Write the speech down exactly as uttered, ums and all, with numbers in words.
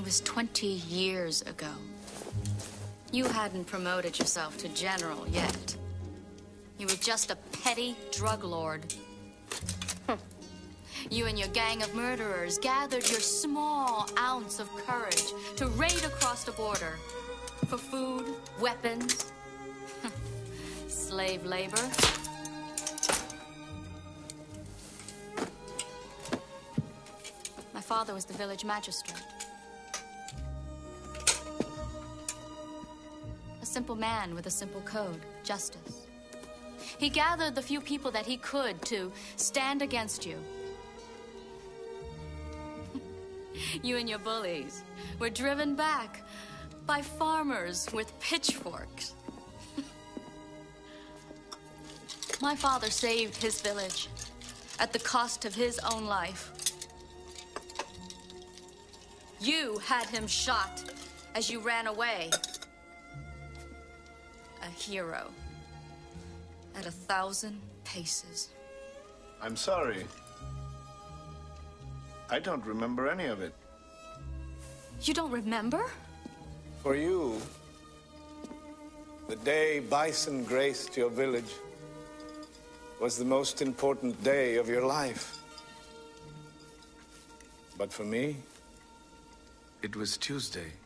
was twenty years ago. You hadn't promoted yourself to general yet. You were just a petty drug lord. You and your gang of murderers gathered your small ounce of courage to raid across the border for food, weapons, slave labor. My father was the village magistrate. A simple man with a simple code, justice. He gathered the few people that he could to stand against you. You and your bullies were driven back by farmers with pitchforks. My father saved his village at the cost of his own life. You had him shot as you ran away. A hero at a thousand paces. I'm sorry. I don't remember any of it. You don't remember? For you, the day Bison graced your village was the most important day of your life. But for me, it was Tuesday.